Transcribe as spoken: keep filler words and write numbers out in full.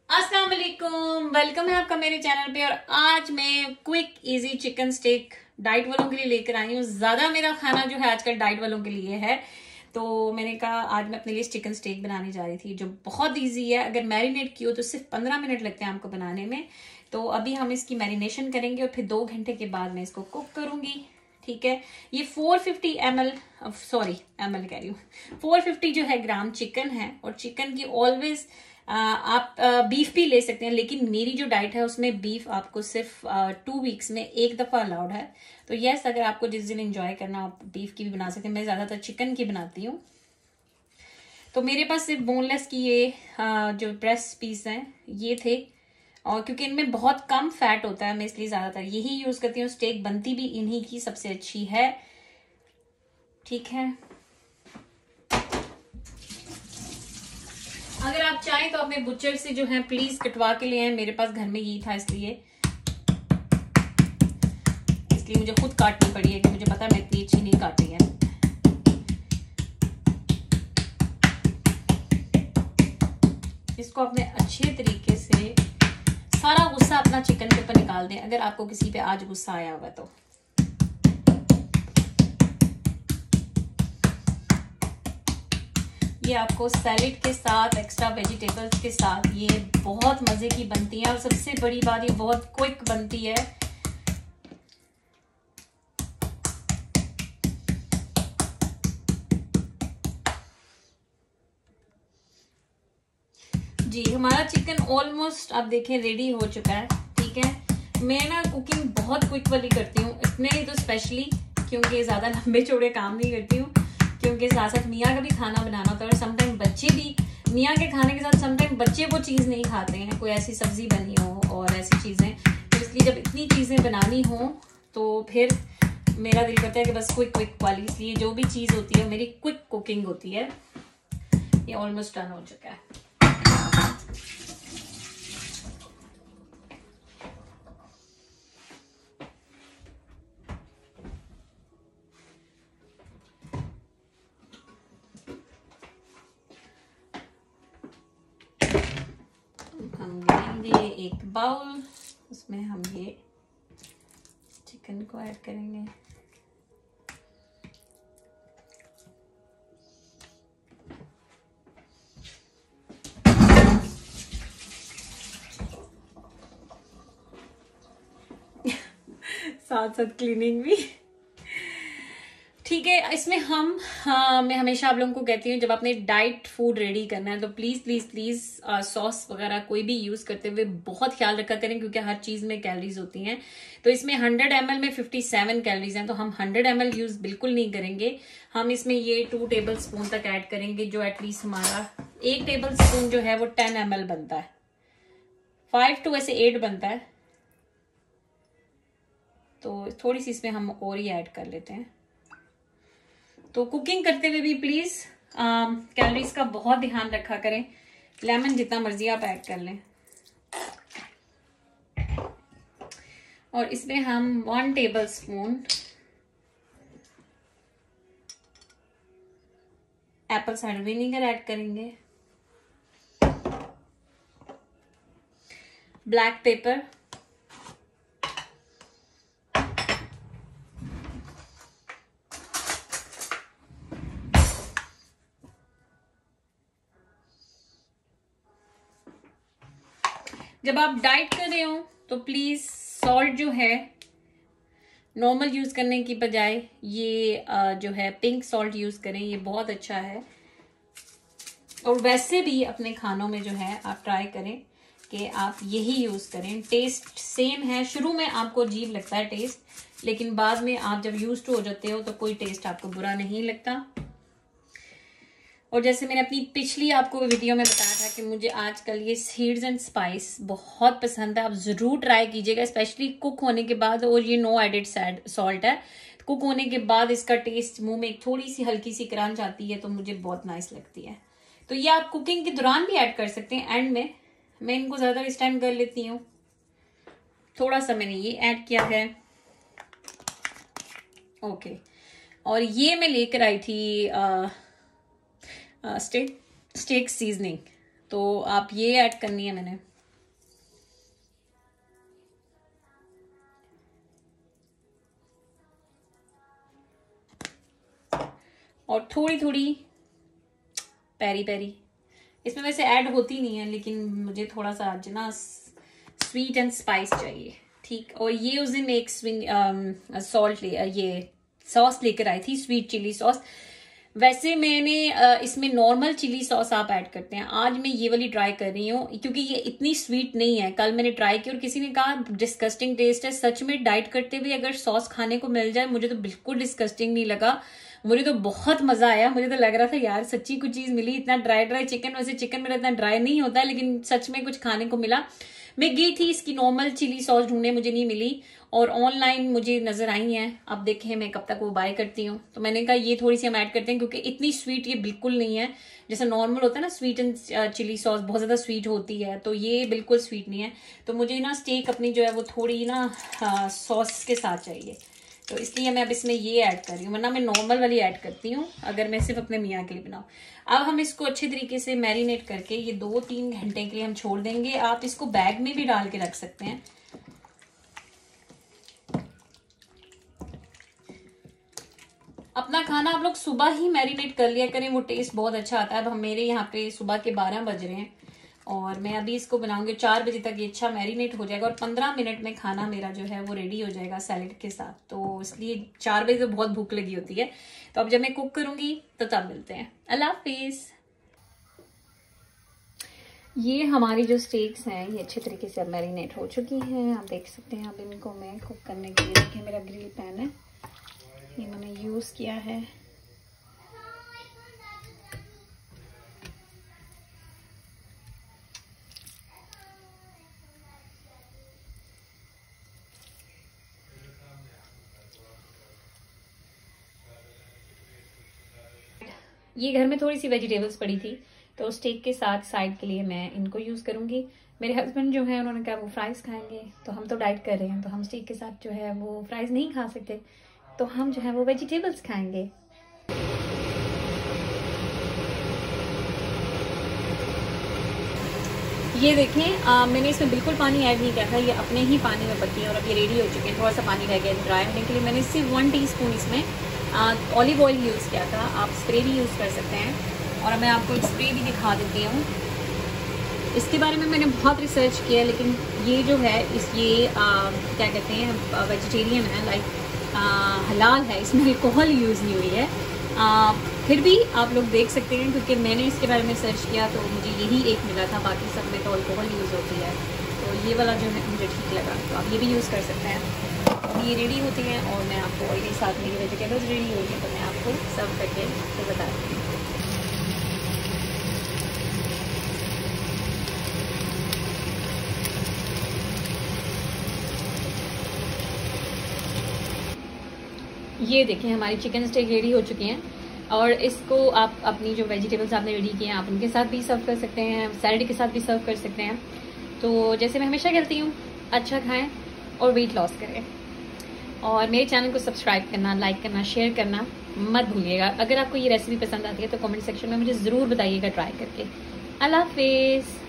अस्सलाम वालेकुम, वेलकम है आपका मेरे चैनल पे। और आज मैं quick easy chicken steak diet वालों के लिए लेकर आई हूँ। ज्यादा मेरा खाना जो है आजकल डाइट वालों के लिए है, तो मैंने कहा आज मैं अपने लिए चिकन स्टेक बनाने जा रही थी जो बहुत इजी है। अगर मैरिनेट की हो तो सिर्फ पंद्रह मिनट लगते हैं आपको बनाने में। तो अभी हम इसकी मैरिनेशन करेंगे और फिर दो घंटे के बाद मैं इसको कुक करूंगी। ठीक है, ये चार सौ पचास M L sorry M L कह रही हूँ चार सौ पचास जो है ग्राम चिकन है। और चिकन की ऑलवेज आप बीफ भी ले सकते हैं, लेकिन मेरी जो डाइट है उसमें बीफ आपको सिर्फ टू वीक्स में एक दफा अलाउड है। तो यस, अगर आपको जिस दिन एंजॉय करना आप बीफ की भी बना सकते हैं। मैं ज्यादातर चिकन की बनाती हूँ। तो मेरे पास सिर्फ बोनलेस की ये आ, जो ब्रेस्ट पीस हैं ये थे, और क्योंकि इनमें बहुत कम फैट होता है मैं इसलिए ज्यादातर यही यूज करती हूँ। स्टेक बनती भी इन्हीं की सबसे अच्छी है। ठीक है, अगर आप चाहें तो अपने बुचर से जो है प्लीज कटवा के ले आए। मेरे पास घर में यही था, इसलिए इसलिए मुझे खुद काटनी पड़ी है कि मुझे पता है मैं इतनी अच्छी नहीं काटी है। इसको अपने अच्छे तरीके से सारा गुस्सा अपना चिकन के ऊपर निकाल दें, अगर आपको किसी पे आज गुस्सा आया हुआ तो। ये आपको सैलेड के साथ, एक्स्ट्रा वेजिटेबल्स के साथ ये बहुत मजे की बनती है। और सबसे बड़ी बात ये बहुत क्विक बनती है। जी, हमारा चिकन ऑलमोस्ट आप देखें रेडी हो चुका है। ठीक है, मैं ना कुकिंग बहुत क्विक वाली करती हूँ, इतने ही तो स्पेशली क्योंकि ज्यादा लंबे चौड़े काम नहीं करती हूँ, क्योंकि साथ साथ मियाँ का भी खाना बनाना होता है। और समटाइम बच्चे भी मियाँ के खाने के साथ समटाइम बच्चे वो चीज़ नहीं खाते हैं, कोई ऐसी सब्जी बनी हो और ऐसी चीज़ें। तो इसलिए जब इतनी चीज़ें बनानी हो तो फिर मेरा दिल करता है कि बस क्विक क्विक वाली, इसलिए जो भी चीज़ होती है मेरी क्विक कुकिंग होती है। ये ऑलमोस्ट डन हो चुका है। हम लेंगे एक बाउल, उसमें हम ये चिकन को ऐड करेंगे। साथ साथ क्लीनिंग भी। ठीक है, इसमें हम हाँ, मैं हमेशा आप लोगों को कहती हूँ जब आपने डाइट फूड रेडी करना है तो प्लीज प्लीज प्लीज सॉस वगैरह कोई भी यूज करते हुए बहुत ख्याल रखा करें, क्योंकि हर चीज में कैलोरीज होती हैं। तो इसमें हंड्रेड एम एल में फिफ्टी सेवन कैलोरीज हैं, तो हम हंड्रेड एम एल यूज बिल्कुल नहीं करेंगे। हम इसमें ये टू टेबल स्पून तक ऐड करेंगे, जो एटलीस्ट हमारा एक टेबल स्पून जो है वो टेन एम एल बनता है, फाइव टू ऐसे एट बनता है। तो थोड़ी सी इसमें हम और ही ऐड कर लेते हैं। तो कुकिंग करते हुए भी प्लीज कैलोरीज का बहुत ध्यान रखा करें। लेमन जितना मर्जी आप ऐड कर लें। और इसमें हम one table spoon apple cider vinegar add करेंगे, ब्लैक पेपर, जब आप डाइट कर रहे हो तो प्लीज सॉल्ट जो है नॉर्मल यूज करने की बजाय ये जो है पिंक सॉल्ट यूज करें, ये बहुत अच्छा है। और वैसे भी अपने खानों में जो है आप ट्राई करें कि आप यही यूज करें। टेस्ट सेम है, शुरू में आपको अजीब लगता है टेस्ट, लेकिन बाद में आप जब यूज टू हो जाते हो तो कोई टेस्ट आपको बुरा नहीं लगता। और जैसे मैंने अपनी पिछली आपको वीडियो में बताया था कि मुझे आजकल ये सीड्स एंड स्पाइस बहुत पसंद है, आप जरूर ट्राई कीजिएगा, स्पेशली कुक होने के बाद। और ये नो एडेड सॉल्ट है, कुक होने के बाद इसका टेस्ट मुंह में एक थोड़ी सी हल्की सी क्रंच आती है, तो मुझे बहुत नाइस लगती है। तो ये आप कुकिंग के दौरान भी ऐड कर सकते हैं। एंड में मैं इनको ज्यादा इस टाइम कर लेती हूँ, थोड़ा सा मैंने ये ऐड किया है। ओके, और ये मैं लेकर आई थी आ, स्टेक स्टेक सीजनिंग, तो आप ये ऐड करनी है मैंने। और थोड़ी थोड़ी पेरी पेरी। इसमें वैसे ऐड होती नहीं है, लेकिन मुझे थोड़ा सा आज ना स्वीट एंड स्पाइस चाहिए, ठीक। और ये उस दिन एक सॉल्ट ले ये सॉस लेकर आई थी, स्वीट चिली सॉस। वैसे मैंने इसमें नॉर्मल चिली सॉस आप ऐड करते हैं, आज मैं ये वाली ट्राई कर रही हूँ क्योंकि ये इतनी स्वीट नहीं है। कल मैंने ट्राई की और किसी ने कहा डिस्गस्टिंग टेस्ट है। सच में डाइट करते हुए अगर सॉस खाने को मिल जाए, मुझे तो बिल्कुल डिस्गस्टिंग नहीं लगा, मुझे तो बहुत मजा आया। मुझे तो लग रहा था यार सच्ची कुछ चीज मिली। इतना ड्राई ड्राई चिकन, वैसे चिकन मेरा इतना ड्राई नहीं होता है, लेकिन सच में कुछ खाने को मिला। मैं गई थी इसकी नॉर्मल चिली सॉस ढूंढने, मुझे नहीं मिली, और ऑनलाइन मुझे नजर आई हैं। अब देखें मैं कब तक वो बाय करती हूँ। तो मैंने कहा ये थोड़ी सी हम ऐड करते हैं, क्योंकि इतनी स्वीट ये बिल्कुल नहीं है। जैसा नॉर्मल होता है ना स्वीट एंड चिली सॉस, बहुत ज्यादा स्वीट होती है, तो ये बिल्कुल स्वीट नहीं है। तो मुझे ना स्टेक अपनी जो है वो थोड़ी ना सॉस के साथ चाहिए, तो इसलिए मैं अब इसमें ये ऐड कर रही हूँ, वरना मैं नॉर्मल वाली ऐड करती हूँ अगर मैं सिर्फ अपने मियाँ के लिए बनाऊँ। अब हम इसको अच्छे तरीके से मैरिनेट करके ये दो तीन घंटे के लिए हम छोड़ देंगे। आप इसको बैग में भी डाल के रख सकते हैं। अपना खाना आप लोग सुबह ही मैरिनेट कर लिया करें, वो टेस्ट बहुत अच्छा आता है। अब हम मेरे यहाँ पे सुबह के बारह बज रहे हैं और मैं अभी इसको बनाऊंगी। चार बजे तक ये अच्छा मैरिनेट हो जाएगा और पंद्रह मिनट में खाना मेरा जो है वो रेडी हो जाएगा सैलेड के साथ। तो इसलिए चार बजे तो बहुत भूख लगी होती है, तो अब जब मैं कुक करूंगी तो तब मिलते हैं। अल्लाह हाफिज। ये हमारी जो स्टेक्स हैं ये अच्छे तरीके से अब मैरिनेट हो चुकी हैं, आप देख सकते हैं। अब इनको मैं कुक करने के लिए, देखिए मेरा ग्रिल पैन है, ये मैंने यूज किया है। ये घर में थोड़ी सी वेजिटेबल्स पड़ी थी, तो स्टेक के साथ साइड के लिए मैं इनको यूज करूंगी। मेरे हस्बैंड जो है उन्होंने कहा वो फ्राइज खाएंगे, तो हम तो डाइट कर रहे हैं, तो हम स्टेक के साथ जो है वो फ्राइज नहीं खा सकते, तो हम जो है वो वेजिटेबल्स खाएंगे। ये देखें, आ, मैंने इसमें बिल्कुल पानी ऐड नहीं किया था, ये अपने ही पानी में पकती है और अब ये रेडी हो चुके हैं। थोड़ा सा पानी रह गया ड्राई होने के लिए। मैंने सिर्फ वन टीस्पून इसमें ऑलिव ऑयल यूज़ किया था, आप स्प्रे भी यूज़ कर सकते हैं। और मैं आपको एक स्प्रे भी दिखा देती हूँ। इसके बारे में मैंने बहुत रिसर्च किया, लेकिन ये जो है इस ये आ, क्या कहते हैं वेजिटेरियन है, लाइक हलाल है, इसमें अल्कोहल यूज़ नहीं हुई है। आ, फिर भी आप लोग देख सकते हैं, क्योंकि मैंने इसके बारे में सर्च किया तो मुझे यही एक मिला था, बाकी सब में तो अल्कोहल यूज़ होती है। तो ये वाला जो है मुझे ठीक लगा, तो आप ये भी यूज़ कर सकते हैं। ये रेडी होती हैं और मैं आपको ऑयल के साथ मेरी वेजिटेबल्स रेडी हो गई, तो मैं आपको सर्व करके तो बताती हूँ। ये देखें हमारी चिकन स्टेक रेडी हो चुकी हैं, और इसको आप अपनी जो वेजिटेबल्स आपने रेडी किए हैं आप उनके साथ भी सर्व कर सकते हैं, सैलड के साथ भी सर्व कर सकते हैं। तो जैसे मैं हमेशा कहती हूँ, अच्छा खाएं और वेट लॉस करें। और मेरे चैनल को सब्सक्राइब करना, लाइक करना, शेयर करना मत भूलिएगा। अगर आपको ये रेसिपी पसंद आती है तो कमेंट सेक्शन में मुझे ज़रूर बताइएगा ट्राई करके। अल्लाह हाफिज़।